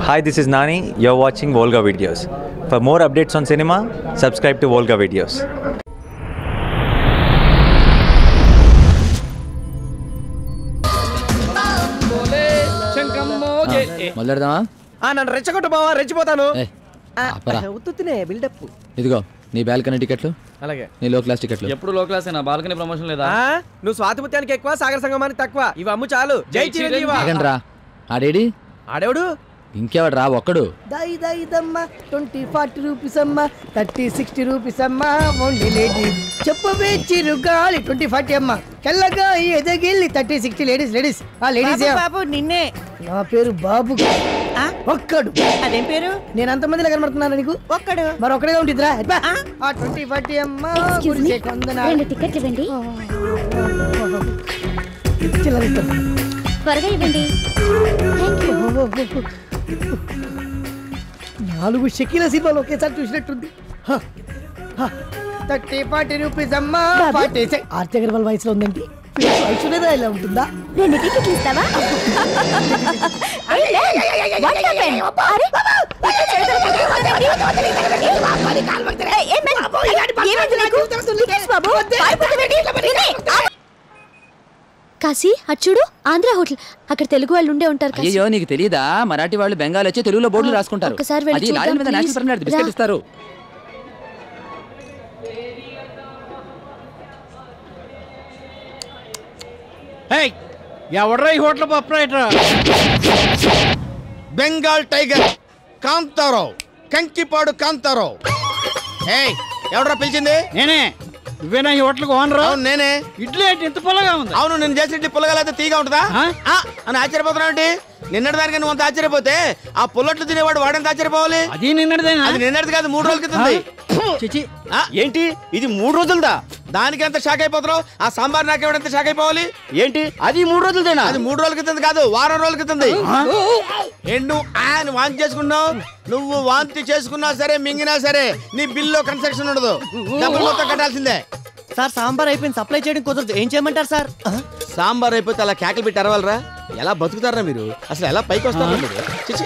Hi, this is Nani. You're watching Volga Videos. For more updates on cinema, subscribe to Volga Videos. మొదలెడదామా? నన్ను రెచ్చగొట్టు బావా, రెచ్చిపోతాను. ఉత్తునే buildup. ఇదిగో నీ balcony టికెట్లు, అలాగే నీ లో క్లాస్ టికెట్లు. ఎప్పుడు లో క్లాస్ అయినా బాల్కనీ ప్రమోషన్ లేదా? నువ్వు స్వాతిముత్యానికి ఎక్కువ, సాగర సంగమానికి తక్కువ. ఇవి అమ్ము చాలు. జై చిరంజీవి. ఆగండ్రా, ఆడేడి? ఆడేవుడు ఇంకెవడు రా, ఒక్కడు. 20-40 రూపీస్ అమ్మా, 30-60 రూపీస్ అమ్మా, ఓన్లీ లేడీస్. చెప్పవే చిరుగాలి 20-40 అమ్మా, తెల్లగా ఎదగిల్లి 30-60 లేడీస్. ఆ లేడీస్ బాబు నిన్నే. నా పేరు బాబు. ఒక్కడు. అదేం పేరు? నేను అంతమందిలో కనబడుతున్నాను నీకు? ఒక్కడు. మరి ఒక్కడే ఉంటుందిరా. ఆ 20-40 అమ్మా, గుడిసే కొందనా. 2 టికెట్లు ఇవ్వండి. త్వరగా ఇవ్వండి. 4 షకీల సినిమాలు ఒకేసారి చూసినట్టుంది. 30-40 రూపీస్ అమ్మా. ఆర్తి అగర్వాల్ వయసులో ఉందండి. ఐశ్వర్యదా ఇలా ఉంటుందా? 2 టికెట్లు ఇస్తావా? కాశీ అటు చూడు, ఆంధ్ర హోటల్. అక్కడ తెలుగు వాళ్ళు ఉండే ఉంటారు. అయ్యో నీకు తెలియదా? మరాఠీ వాళ్ళు బెంగాల్ వచ్చి తెలుగులో బోర్డులు రాసుకుంటారు. ఒకసారి వెళ్ళి అది చూద్దాం, లారీ మీద ప్లీజ్. నేషనల్ పర్మిట్ బిస్కెట్ ఇస్తారు. ఎవడ్రా ఈ hotel proprietor? Bengal tiger Kantharao, Kankipadu Kantharao. ఎవడ్రా పిలిచింది? నేనే. నువ్వేనా ఈ హోటల్కి ఓనర్? అవును నేనే. ఇడ్లీ ఏంటి ఇంత పుల్లగా ఉంది? అవును, నేను చేసిన ఇడ్లీ పుల్లగా లేకపోతే తీగా ఉంటుందా అని ఆశ్చర్యపోతున్నా ఏంటి? నిన్నటి దానికి నువ్వు అంత ఆశ్చర్యపోతే ఆ పుల్లట్లు తినేవాడు వాడెంత ఆశ్చర్యపోవాలి? అది నిన్నటిదేనా? అది నిన్నటిది కాదు, 3 రోజుల క్రితం. ఏంటి ఇది 3 రోజులదా? దానికి ఎంత షాక్ అయిపోతున్నావు? ఆ సాంబార్ నాకేవాడంత షాక్ అయిపోవాలి ఏంటి? అది 3 రోజులదేనా? అది 3 రోజుల క్రితం కాదు, వారం రోజుల క్రితం. నువ్వు ఆయన వాంతి చేసుకున్నావు. నువ్వు వాంతి చేసుకున్నా సరే, మింగినా సరే నీ బిల్లో కన్స్ట్రక్షన్ ఉండదు, డబ్బులు మొత్తం కట్టాల్సిందే. సార్ సాంబార్ అయిపోయింది, సప్లై చేయడం కుదరదు. ఏం చేయమంటారు సార్? సాంబార్ అయిపోతే అలా కేకలు పెట్టి అరవాలరా? ఎలా బతుకుతారా మీరు? అసలు ఎలా పైకి వస్తారా మీరు? చిచి.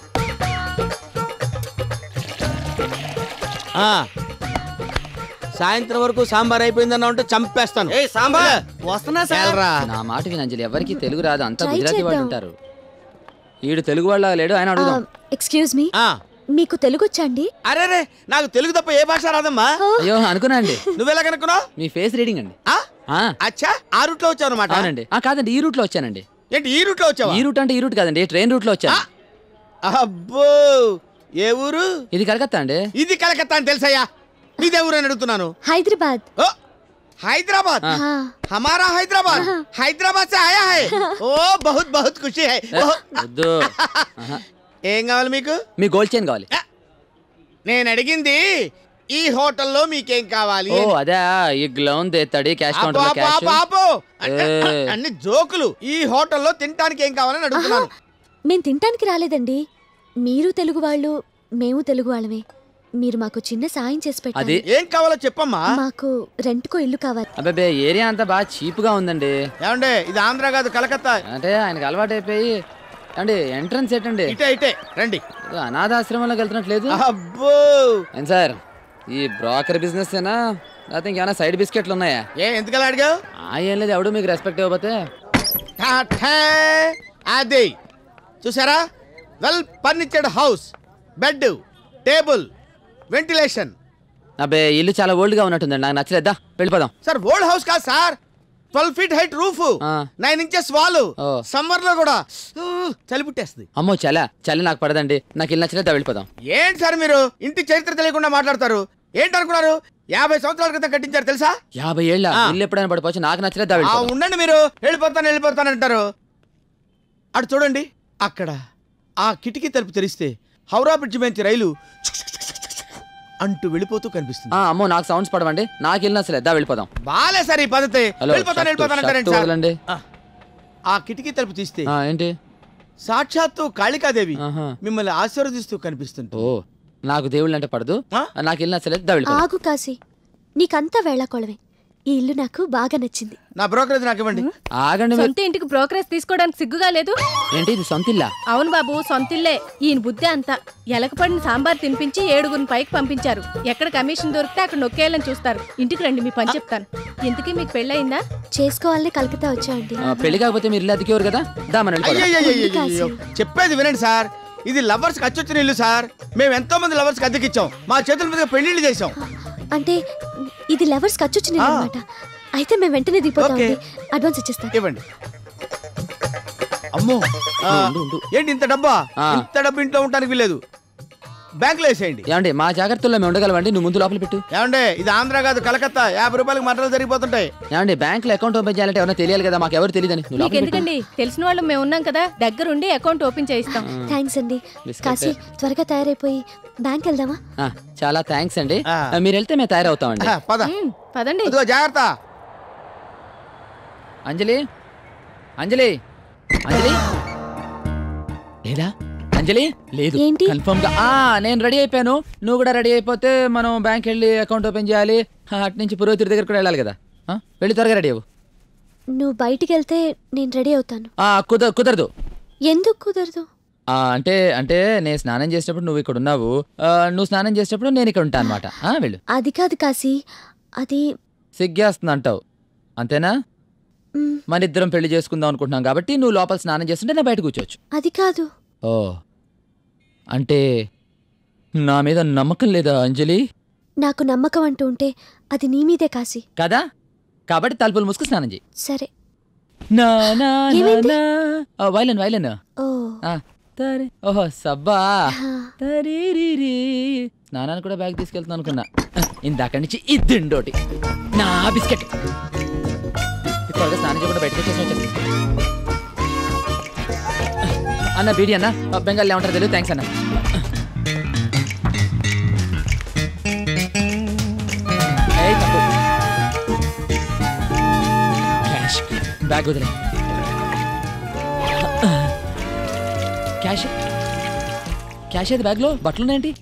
సాయంత్రం వరకు సాంబార్ అయిపోయిందన్నా ఉంటే చంపేస్తాను. సాంబార్ వస్తున్నా సార్. నా మాట వినంజలి, ఎవరికి తెలుగు రాదు, అంతా గుజరాతీ వాళ్ళు ఉంటారు. ఈడు తెలుగు వాళ్ళ లేడు, ఆయన అడుగుదాం. ఎక్స్క్యూజ్ మీ, మీకు తెలుగు వచ్చా అండి? అరే నాకు తెలుగు తప్ప ఏ భాష రాదమ్మా. అయ్యో అనుకున్నా అండి. నువ్వెలా కనుక్కున్నావు? మీ ఫేస్ రీడింగ్ అండి. అచ్చా, ఆ రూట్ లో వచ్చావు అనమాట. అవునండి. కాదండి, ఈ రూట్ లో వచ్చానండి. ఏంటి ఈ రూట్ లో వచ్చావా? ఈ రూట్ అంటే ఈ రూట్ కాదండి, ట్రైన్ రూట్ లో వచ్చాను. అబ్బో, ఏ ఊరు? ఇది కలకత్తా అండి. ఇది కలకత్తా అని తెలుసయ్యా. నీదే ఊరు అని అడుగుతున్నాను. హైదరాబాద్. हैदराबाद? हमारा हैदराबाद हैदराबाद से आया है. ओ बहुत बहुत खुशी है. ఏం కావాలి మీకు? మీ గోల్డ్ చైన్ కావాలి. నేను అడిగింది ఈ హోటల్లో మీకేం కావాలి? ఓ అదే, ఈ గ్లౌన్ తెస్తాడు క్యాష్ కౌంటర్ లో క్యాష్. పాపో అన్ని జోకులు. ఈ హోటల్లో తినడానికి ఏం కావాలని అడుగుతున్నాను. మేము తినడానికి రాలేదండి. మీరు తెలుగు వాళ్ళు, మేము తెలుగు వాళ్ళమే. మీరు మాకు చిన్న సాయం చేసి పెట్టాలి. ఏం కావాలో చెప్పమ్మా. మాకు రెంట్కో ఇల్లు కావాలి. అబ్బే, ఏరియా అంతా బాగా చీప్ గా ఉందండి. ఏమండి, ఇది ఆంధ్ర కాదు, కలకత్తా. అంటే ఆయనకు అలవాటు అయిపోయి. అండి ఎంట్రన్స్ ఏంటండి? ఇటే రండి. అనాథాశ్రమంలోకి వెళ్తున్నట్లేదు. అబ్బో, ఏం సార్, ఈ బ్రోకర్ బిజినెస్ ఏనా లేకపోతే ఇంకేమైనా సైడ్ బిస్కెట్లు ఉన్నాయా? ఎందుకలా అడిగావు? ఏం లేదు, ఎవడు మీకు రెస్పెక్ట్ ఇవ్వకపోతే. అదే చూసారా, well furnished house, bed, table, ventilation. అబ్బే, ఇల్లు చాలా ఓల్డ్ గా ఉన్నట్టుందండి, నాకు నచ్చలేదా. వెళ్ళిపోదాం. సార్ ఓల్డ్ హౌస్ కాదు sir, 12 feet height roof, 9 inches wall. Summer లో కూడా చలి పుట్టేస్తుంది. అమ్మో, చలి నాకు పడదండి. నాకు ఇల్లు నచ్చలేదా, వెళ్ళిపోదాం. ఏంటి సార్ మీరు ఇంటి చరిత్ర తెలియకుండా మాట్లాడతారు? ఏంటనుకున్నారు? 50 సంవత్సరాల క్రితం కట్టించారు తెలుసా? 50 ఏళ్ళ ఇల్లు ఎప్పుడైనా పడిపోవచ్చు. నాకు నచ్చలేదా, వెళ్ళిపోదాం. ఉండండి, మీరు వెళ్ళిపోతాను అంటారు. అటు చూడండి, అక్కడ ఆ కిటికీ తలుపు తెరిస్తే హౌరా బ్రిడ్జ్ నుంచి రైలు అంటూ వెళ్ళిపోతూ కనిపిస్తుంది. అమ్మో, నాకు సౌండ్స్ పడవండి. నాకు ఇల్లు నచ్చలేదా, వెళ్ళిపోదాం. బాలే సార్ ఈ పద్ధతి. వెళ్ళిపోతానంటారండి. ఆ కిటికీ తలుపు తీస్తే ఏంటి, సాక్షాత్తు కాళికాదేవి మిమ్మల్ని ఆశీర్వదిస్తూ కనిపిస్తుంది. ఓ, నాకు దేవుళ్ళు అంటే పడదు. నాకు ఇల్లు నచ్చలేదు, వెళ్ళిపోతాం. ఆగు కాశీ, నీకంతా వేళ కొలవే. ఈ ఇల్లు నాకు బాగా నచ్చింది. నా బ్రోకరేజ్ నాకు ఇవ్వండి. ఆగండి సొంత ఇంటికి బ్రోకరేజ్ తీసుకోవడానికి సిగ్గుగా లేదు? ఏంటి ఇది సొంత ఇల్లా? అవును బాబు, సొంతిల్లే. ఈయన బుద్ధి అంతా. ఎలకపడిన సాంబార్ తినిపించి 7గురిని పైకి పంపించారు. ఎక్కడ కమిషన్ దొరికితే అక్కడ నొక్కేయాలని చూస్తారు. ఇంటికి రండి, మీ పని చెప్తాను. ఇంతకీ మీకు పెళ్ళయిందా? చేసుకోవాలని కలకత్తా వచ్చా అండి. పెళ్లి కాకపోతే మీరు ఇల్లు అతికేవారు కదా. అయ్యయ్యయ్యయ్యయ్యో. చెప్పేది వినండి సార్, ఇది లవర్స్ కి అచ్చొచ్చిన ఇల్లు సార్. మేము ఎంతో మంది లవర్స్ కి అద్దెకిచ్చాం. మా చేతుల మీద పెళ్లిళ్ళు చేసాం. అంటే ఇది లవర్స్ ఖర్చొచ్చిన అన్నమాట. అయితే మేము వెంటనే దిగిపోతాం. అడ్వాన్స్ ఇచ్చేస్తాం. ఇవ్వండి. అమ్మో, ఏంటి ఇంత డబ్బా? ఇంత డబ్బు ఇంట్లో ఉండడానికి వీలేదు. బ్యాంకులో వేసేయండి. ఏమండి మా జాగ్రత్తల్లో మేము ఉండగలవండి. నువ్వు ముందు లోపల పెట్టు. ఏమండి ఇది ఆంధ్ర కాదు, కలకత్తా. 50 రూపాయలకి మటలు జరిగిపోతుంటాయి. ఏమండి బ్యాంక్ లో అకౌంట్ ఓపెన్ చేయాలంటే ఎవరైనా తెలియాలి కదా. మాకు ఎవరు తెలియదని. మీకు ఎందుకండి, తెలిసిన వాళ్ళు మేము ఉన్నాం కదా, దగ్గరుండి అకౌంట్ ఓపెన్ చేయిస్తాం. థ్యాంక్స్ అండి. కాశీ త్వరగా తయారైపోయి బ్యాంక్ వెళ్దామా? చాలా థ్యాంక్స్ అండి. మీరు వెళ్తే మేము తయారవుతామండి. పదండి. జాగ్రత్త. అంజలి, అంజలి, అంజలి లేదా? అంజలి లేదు. కన్ఫర్మ్ గా నేను రెడీ అయిపోయాను. నువ్వు కూడా రెడీ అయిపోతే మనం బ్యాంక్ వెళ్ళి అకౌంట్ ఓపెన్ చేయాలి. అటు నుంచి పురోహితుడి దగ్గర కూడా వెళ్ళాలి కదా. వెళ్ళి త్వరగా రెడీ అవ్వు. నువ్వు బయటికి వెళ్తే నేను రెడీ అవుతాను. కుదరదు. ఎందుకు కుదరదు? అంటే అంటే నేను స్నానం చేసేటప్పుడు నువ్వు ఇక్కడ ఉన్నావు, నువ్వు స్నానం చేసేటప్పుడు నేను ఇక్కడ ఉంటాను అనమాట. వెళ్ళు. అది కాదు కాశీ, అది సిగ్గేస్తుంది అంటావు అంతేనా? మన ఇద్దరం పెళ్లి చేసుకుందాం అనుకుంటున్నాం కాబట్టి నువ్వు లోపల స్నానం చేస్తుంటే నేను బయట కూర్చోవచ్చు. అది కాదు. ఓ అంటే నా మీద నమ్మకం లేదా అంజలి? నాకు నమ్మకం అంటూ ఉంటే అది నీ మీదే కాశీ కదా. కాబట్టి తలుపులు మూసుకు స్నానం చేయి. సరే. వైలన్ వైలన్. ఓహో సబ్బా. స్నానాన్ని కూడా బ్యాగ్ తీసుకెళ్తాను అనుకున్నా. ఇందాక నుంచి ఇద్దండోటి నా బిస్కెట్. త్వరగా స్నానం చేయకుండా బయటకు వచ్చేసి అన్న బీడి అన్న. బెంగాల్ ఏమంటారు తెలియదు. థ్యాంక్స్ అన్న. క్యాష్ బ్యాగ్ వదిలే. క్యాష్ క్యాష్ అయితే బ్యాగ్లో. బట్టలు ఉన్నాయండి.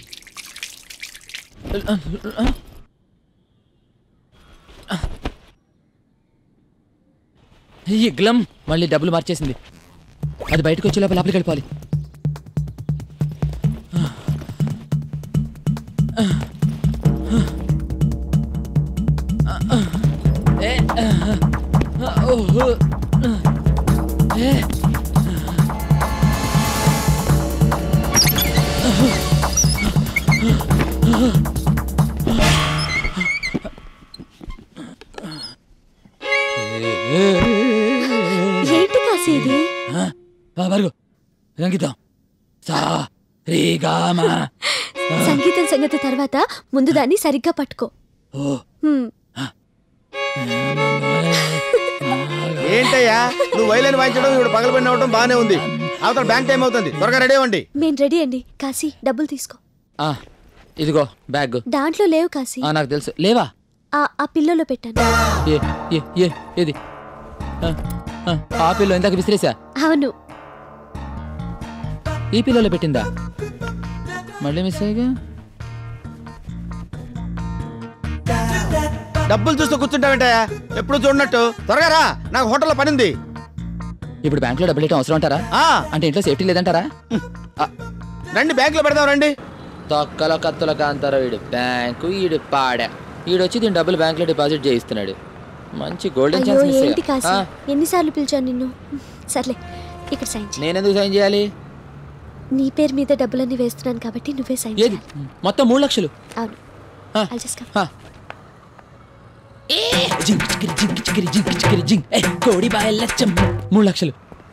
ఈ గ్లమ్ మళ్ళీ డబ్బులు మార్చేసింది. అది బయటకు వచ్చే లోపల లోపలికి వెళ్ళిపోవాలి. ఏంటి కాశీ ఇది? సంగీతం సంగీతం సంగతి తర్వాత ముందు దాన్ని సరిగ్గా పట్టుకో. ఏంటయ్యా నువ్వు వైలెన్ వాయించడం, ఇప్పుడు పగలబడిన అవడం బానే ఉంది. అవతల బ్యాంక్ టైం అవుతుంది. త్వరగా రెడీ అవ్వండి. మేము రెడీ అండి. కాశీ డబ్బులు తీసుకో. ఇదిగో బ్యాగ్. దాంట్లో లేవు కాశీ. నాకు తెలుసు. లేవా? ఆ పిల్లలో పెట్టాను. ఏది ఆ పిల్లో? ఇందాక విసిరేసా. అవును. ఈ పిల్లలో పెట్టిందా? మళ్ళీ మిస్ అయ్యగా. డబ్బులు చూస్తూ కూర్చుంటావేంటయ్యా? ఎప్పుడు చూడనట్టు. త్వరగా రా, నాకు హోటల్లో పనింది. ఇప్పుడు బ్యాంక్ లో డబ్బులు ఇవ్వడం అవసరం అంటారా? అంటే ఇంట్లో సేఫ్టీ లేదంటారా? రండి బ్యాంక్ లో పెడదాం రండి. తొక్కల కత్తుల కాంతారా వీడు. బ్యాంకు ఈడు పాడా. ఈడొచ్చి దీని డబ్బులు బ్యాంక్ లో డిపాజిట్ చేయిస్తున్నాడు. మంచి గోల్డెన్ ఛాన్స్. ఏంటి కాశీ, ఎన్నిసార్లు పిలిచాను నిన్ను? సర్లే, ఇక్కడ సైన్ చేయి. నేనెందుకు సైన్ చేయాలి? నీ పేరు మీద డబ్బులన్నీ వేస్తున్నాను కాబట్టి నువ్వే సైన్ చేయాలి. మొత్తం 3 లక్షలు. అవును. 3 లక్షలు.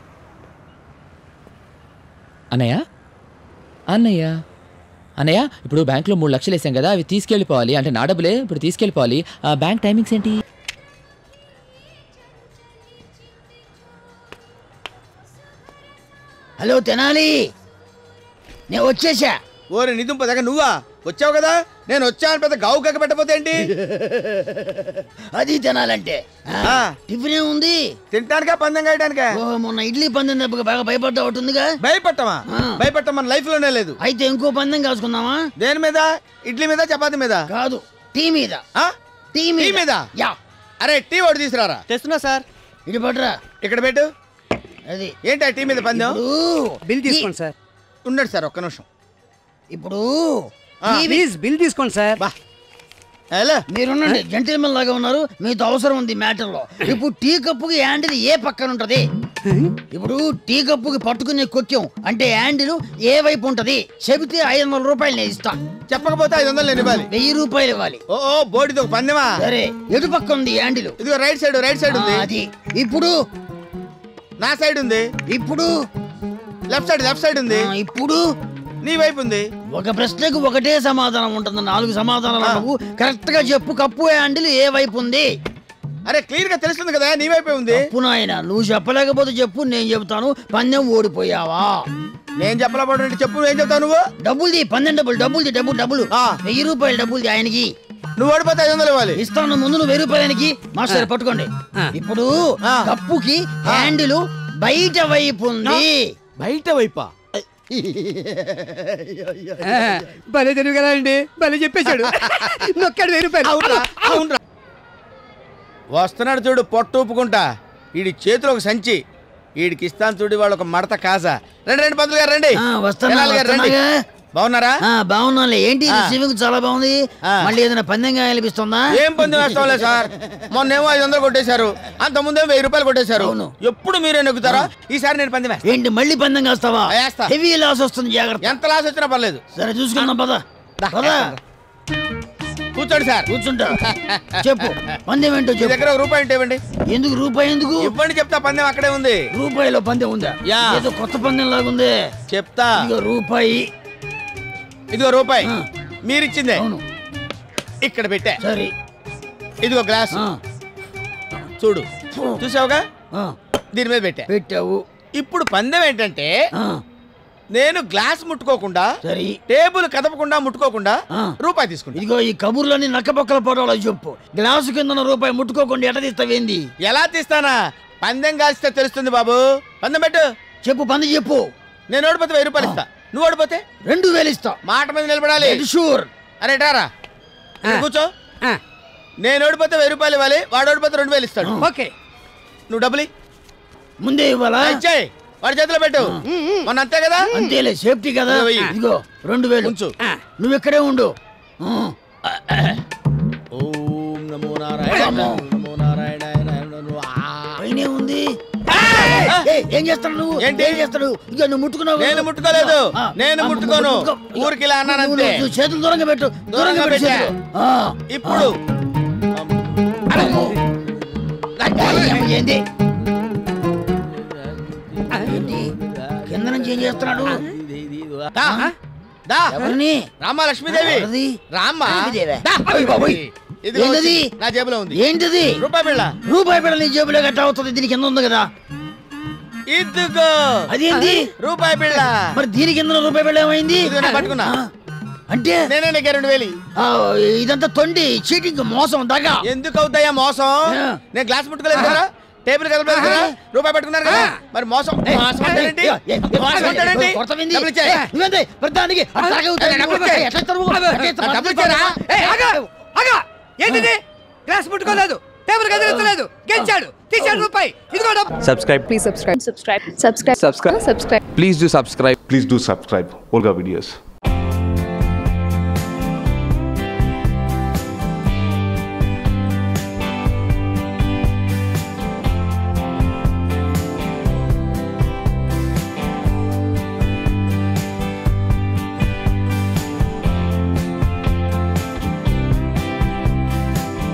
అన్నయ్య అన్నయ్య అన్నయ్య ఇప్పుడు బ్యాంకులో 3 లక్షలు వేసాం కదా, అవి తీసుకెళ్ళిపోవాలి. అంటే నా డబ్బులే ఇప్పుడు తీసుకెళ్ళిపోవాలి. ఆ బ్యాంక్ టైమింగ్స్ ఏంటి? హలో తెనాలి, నేను వచ్చేసా. ఓరే నిదుంప దగ్గర నువ్వా వచ్చావు కదా? నేను వచ్చాను పెద్ద గావు కక్క పెట్టపోతే ఏంటి? అది తినాలంటే టిఫిన్ ఉంది. తింటానికా పందెం కాయడానికా? మొన్న ఇడ్లీ పందెం దెబ్బకి బాగా భయపడ్డా ఉంటుందిగా. భయపడటమా? భయపడటం మన లైఫ్ లోనే లేదు. అయితే ఇంకో పందెం కాసుకుందామా? దేని మీద? ఇడ్లీ మీద చపాతీ మీద కాదు, టీ మీద. టీ మీద? యా అరే టీ ఒకటి తీసుకురారా. తెస్తున్నా సార్. ఇటు పడరా. ఇక్కడ పెట్టు. అది ఏంటి ఆ టీ మీద పందెం? బిల్ తీసుకోండి సార్. ఉన్నాడు సార్ ఒక్క నిమిషం. ఇప్పుడు ప్లీజ్ బిల్ తీసుకోండి సార్. బా హలో మీరున్నండి, జెంటిల్మెన్ లాగా ఉన్నారు, మీతో అవసరం ఉంది మ్యాటర్ లో. ఇప్పుడు టీ కప్పుకి హ్యాండిల్ ఏ పక్కన ఉంటది? ఇప్పుడు టీ కప్పుకి పట్టుకునే కొక్యం అంటే హ్యాండిల్ ఏ వైపు ఉంటది? చెబితే 500 రూపాయలు నేను ఇస్తా. చెప్పకపోతే 500 నేను ఇవ్వాలి. 1000 రూపాయలు ఇవ్వాలి. ఓ బోర్డుతో ఒక పందెమా? సరే, ఎటు పక్క ఉంది హ్యాండిల్? ఇదిగో రైట్ సైడ్ ఉంది. అది ఇప్పుడు నా సైడ్ ఉంది. ఇప్పుడు లెఫ్ట్ సైడ్ ఉంది. ఇప్పుడు నీ వైపు ఉంది. ఒక ప్రశ్నకు ఒకటే సమాధానం ఉంటుంది. 4 సమాధానాలు నువ్వు కరెక్ట్ గా చెప్పు. కప్పు హ్యాండిల్ ఏ వైపు ఉంది? అరే క్లియర్ గా తెలుస్తుంది కదా, నీ వైపే ఉంది. నాయన నువ్వు చెప్పలేకపోతే చెప్పు, నేను చెబుతాను. పందెం ఓడిపోయావా? నేను చెప్పలేకపోతే చెప్పు, నువ్వేం చెప్తావు? నువ్వు డబ్బుల్ది, పందెం డబ్బులు 1000 రూపాయలు డబ్బుల్ది ఆయనకి. నువ్వు ఓడిపోతే 500 ఇవ్వాలి. ఇస్తాను. ముందు నువ్వు 1000 రూపాయలకి. మాస్టర్ పట్టుకోండి. ఇప్పుడు కప్పుకి హ్యాండిల్ బయట వైపు ఉంది. బయట వైపా? భలే తెలివి కదా అండి, భలే చెప్పేశాడు. నొక్కాడు 1000 రూపాయలు. వస్తున్నాడు చూడు, పొట్టు ఊపుకుంటా. వీడి చేతిలో ఒక సంచి, వీడికి ఇస్తాను చూడు వాళ్ళు ఒక మడత కాజా. రండి పంతులు గారు రండి. రండి. బాగున్నారా? బాగున్నాలే. ఏంటి స్విమ్మింగ్ చాలా బాగుంది. మళ్ళీ ఏదైనా పందెంగా అనిపిస్తుందా? ఏం పందెం వేస్తాంలే సార్. మొన్నేమో 500 కొట్టేశారు, అంత ముందేమో 1000 రూపాయలు కొట్టేశారు. ఎప్పుడు మీరే నెగ్గుతారా? ఈసారి నేను పందెం వేస్తా. ఏంటి మళ్ళీ పందెం కాస్తావా? వేస్తా. హెవీ లాస్ వస్తుంది, జాగ్రత్త. ఎంత లాస్ వచ్చినా పర్లేదు. సరే చూసుకుందాం, పద. కూర్చోండి సార్. కూర్చుంటా. చెప్పు పందెం ఏంటో మీ చెప్పు. దగ్గర ₹1 ఉంటే ఇవ్వండి. ఎందుకు రూపాయి? ఎందుకు ఇవ్వండి చెప్తా. పందెం అక్కడే ఉంది. రూపాయిలో పందెం ఉందా? ఏదో కొత్త పందెం లాగుంది. చెప్తా. రూపాయి. ఇదిగో రూపాయి మీరిచ్చిందే. అవును. ఇక్కడ పెట్టా. సరే. ఇదిగో గ్లాస్ చూడు. చూసావుగా, దీని మీద పెట్టా. పెట్టావు. ఇప్పుడు పందెం ఏంటంటే నేను గ్లాస్ ముట్టుకోకుండా, సరే, టేబుల్ కదపకుండా ముట్టుకోకుండా రూపాయి తీసుకుంటా. ఇదిగో ఈ కబుర్లన్నీ నక్కపక్కల పోవడాలో చెప్పు. గ్లాసు కింద రూపాయి ముట్టుకోకుండా ఎట తీస్తావేంది? ఎలా తీస్తానా? పందెం కాల్స్తే తెలుస్తుంది బాబు. పందెం పెట్టు. చెప్పు, పందెం చెప్పు. నేను ఓడిపోతే 1000 రూపాయలు ఇస్తా. నువ్వు ఓడిపోతే 2000 ఇస్తా. మాట మీద నిలబడాలి. షూర్. అరే టారా కూర్చో. నేను ఓడిపోతే 1000 రూపాయలు ఇవ్వాలి, వాడు ఓడిపోతే 2000 ఇస్తాడు. ఓకే. నువ్వు డబ్బులు ముందే ఇవ్వాలా? ఇచ్చేయ్, వాడి చేతిలో పెట్టు. మొన్న అంతే కదా? అంతేలే, సేఫ్టీ కదా. ఇదిగో 2000 ఉంచు. నువ్వు ఇక్కడే ఉండు. ఓం నమో నారాయణ నమో నారాయణ. పైనే ఉంది. ఏం చేస్తాడు నువ్వు? ఏంటి ఏం చేస్తాడు? ఇక నువ్వు ముట్టుకున్నావు. నేను ముట్టుకోలేదు. నేను ముట్టుకోను. ఊరికి ఇలా అన్నానంతే. చేతులు దూరంగా పెట్టు. దూరంగా పెట్టా. ఇప్పుడు ఏంటి కింద నుంచి ఏం చేస్తున్నాడు? ఎవరిని? రామ్మ లక్ష్మీదేవి. రామ్మ ఏంటది? నా జేబులో ఉంది. ఏంటిది? రూపాయి బిళ్ళ. రూపాయి బిళ్ళ నీ జేబులో గట్ట అవుతుంది. దీని కింద ఉంది కదా. ఇదిగో అదేంటి? రూపాయి బిళ్ళ. మరి దీని కింద రూపాయి బిళ్ళ ఏమైంది? పట్టుకున్నా. అంటే నేనే 2000. ఇదంతా తొండి, చీటింగ్, మోసం, దగ్గ. ఎందుకు అవుతాయా మోసం? నేను గ్లాస్ ముట్టుకోలేదు కదా, టేబుల్ కదపలేదు కదా, రూపాయి పట్టుకున్నారు కదా, మరి మోసం. ఏంటిది? గ్లాస్ ముట్టుకోలేదు, టేబుల్ కదిలించలేదు, గెలిచాడు, తీసాడు రూపాయి. ఇదిగో డబ్బు. Subscribe. Please subscribe. Subscribe. Subscribe. Subscribe. Subscribe. Please do subscribe. Please do subscribe. Volga Videos.